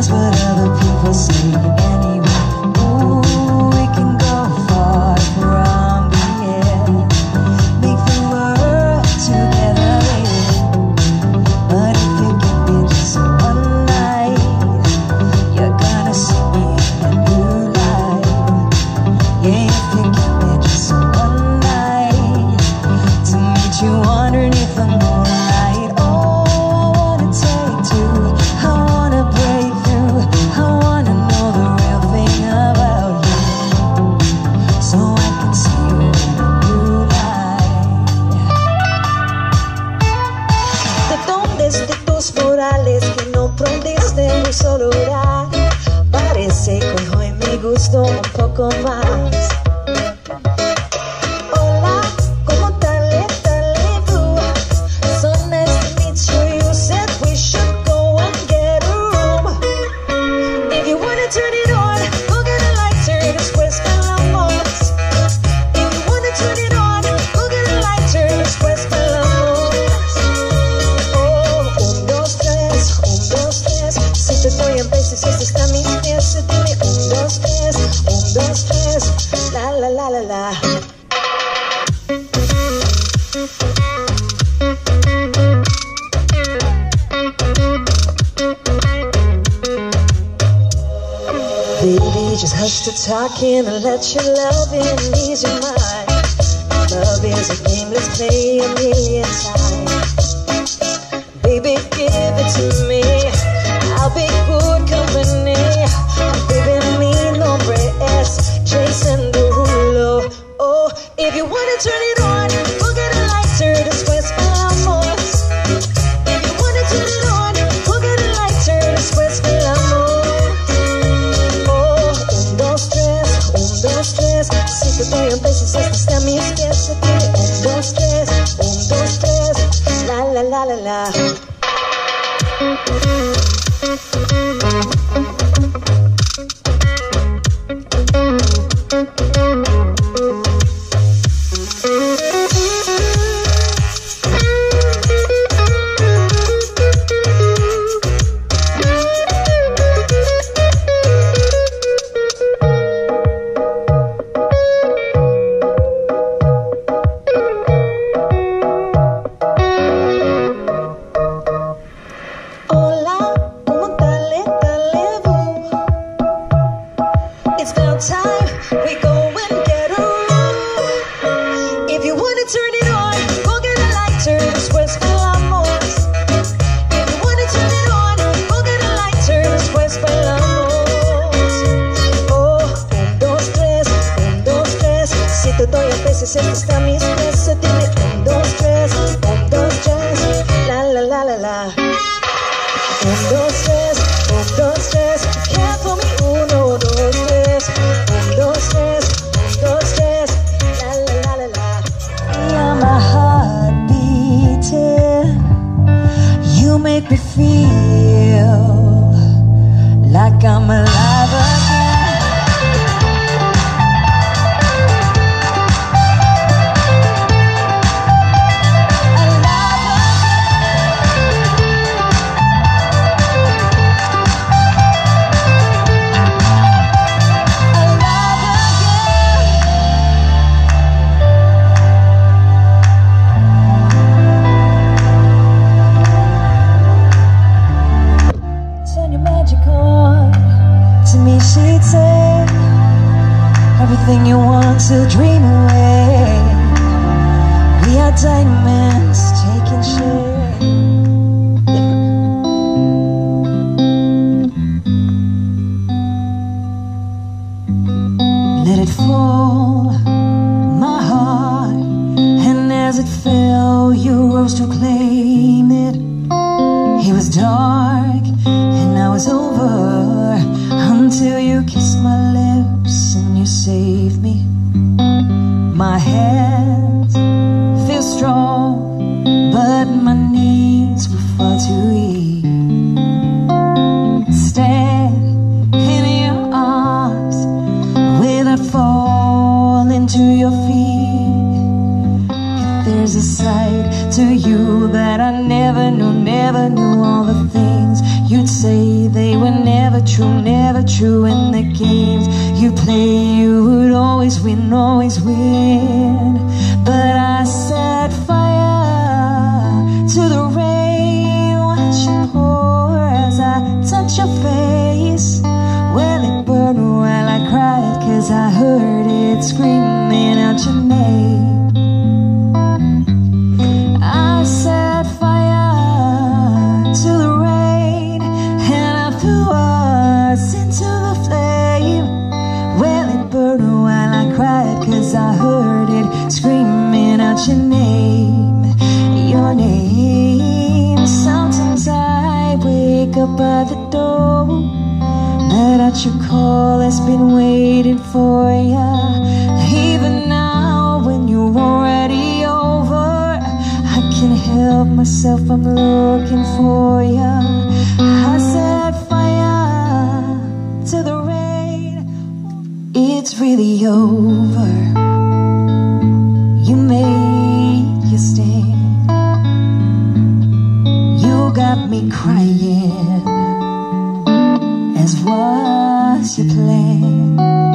cares what other people say anyway? Ooh, we can go far from here, make the world together, but if you give me just one night, you're gonna see me in a new light. Yeah, if you give me just one night to meet you underneath the moonlight. Oh, I wanna take two, I wanna break through, I wanna know the real thing about you, so I can see you in a new light. ¿De dónde es de tus morales que no prendiste mi solo orar? Parece que hoy me gustó un poco más. Hola, ¿cómo dale tú? So nice to meet you. You said we should go and get a room. If you wanna turn it on, go get a lighter, después bailamos. If you wanna turn it on, go get a lighter, después bailamos. Oh, 1, 2, 3, 1, 2, 3. Si te doy en besos, este está mis pies. Dime 1, 2, 3, 1, 2, 3. La la la la la. Baby, just hush the talking and let your loving ease your mind. Love is a game, let's play a million times. Baby, give it to me, I'll be good company. Baby, mi nombre es Jason Derulo. Oh, if you wanna turn it on, go get a lighter, después bailamos. If you wanna turn it on, go get a lighter, después bailamos. Oh, 1, 2, 3, 1, 2, 3. Si te doy en besos, este está mis pies. Dime 1, 2, 3, 1, 2, 3. La la la la la. Hola, ¿cómo dale boo? It's about time we go and get a room. If you wanna turn it on, go get a lighter, después bailamos. If you wanna turn it on, go get a lighter, después bailamos. Oh, 1, 2, 3, 1, 2, 3. Si te doy a veces, este está mis pies. Dime 1, 2, 3, 1, 2, 3. La la la la la. 1, 2, 3, 1, 2, 3. Count for me 1, 2, 3. 1, 2, 3, 1, 2, 3. La la la la la. Yeah, my heart beating, you make me feel like I'm alive again. She'd say everything you want to dream away. We are diamonds taking shape. Let it fall, my heart, and as it fell, you rose to claim it. It was dark and I was over until you kissed my lips and you saved me. My hands feel strong, but my knees were far too weak. Stand in your arms without falling to your feet. If there's a side to you that I never knew all the things you'd say say they were never true, never true. In the games you play, you would always win, always win. But I set fire to the rain, watch it pour as I touch your face. Well, it burned while I cried, 'cause I heard it screaming out your name. I set fire to the rain, and I threw us into the flame. Well, it burned while I cried, 'cause I heard it screaming out your name. Your name. Sometimes I wake up by the door, let out your call, has been waiting for ya. Even now when you're already over, I can't help myself, I'm looking for ya. I set fire to the rain. It's really over. You made your stand. You got me crying, as was your plan.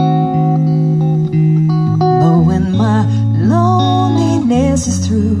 But when my loneliness is through,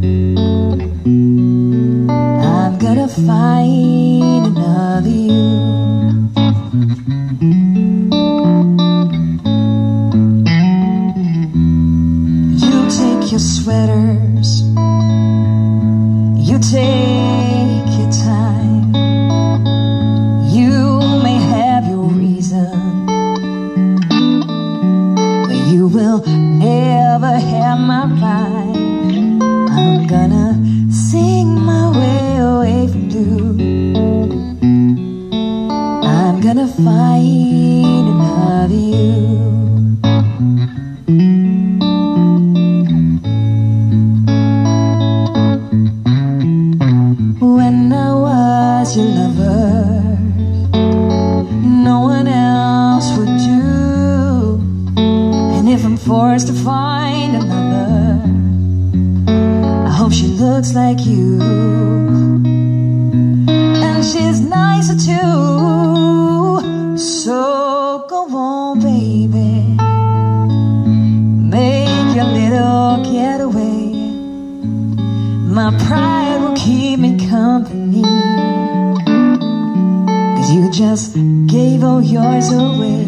I'm gonna find another you. You take your sweaters, you take your time. You may have your reason, but you will never have my right. I'm gonna sing my way away from you. I'm gonna find another you. When I was your lover, no one else would do. And if I'm forced to find another, I hope she looks like you, and she's nicer too. So go on, baby, make your little getaway. My pride will keep me company, 'cause you just gave all yours away.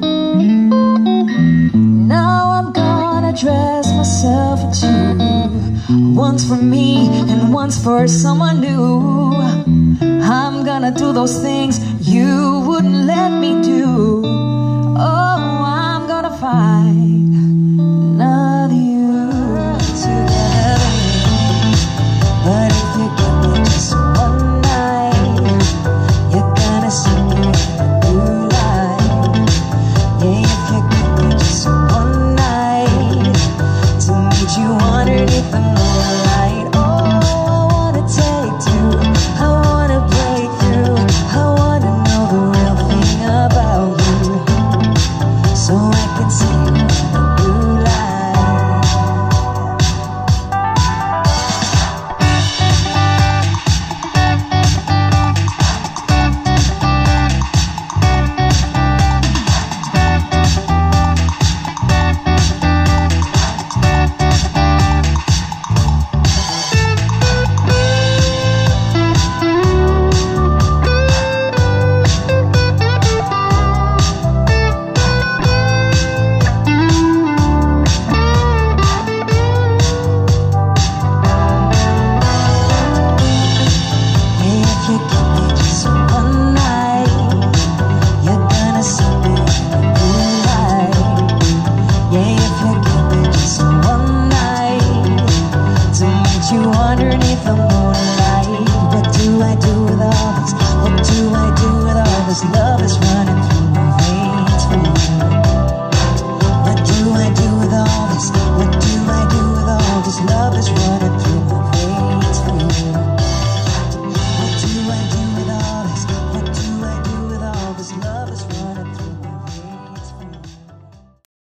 Now I'm gonna dress myself in two, once for me and once for someone new. I'm gonna do those things you wouldn't let me do. Oh, I'm gonna find another you together. But if you give me just one night, you're gonna see me in a new light. Yeah, if you give me just one night to meet you underneath the moonlight. Oh, I wanna take two, I wanna break through, I wanna know the real thing about you, so I can see you in a new light. Underneath the moonlight, what do I do with all this? What do I do with all this love is running?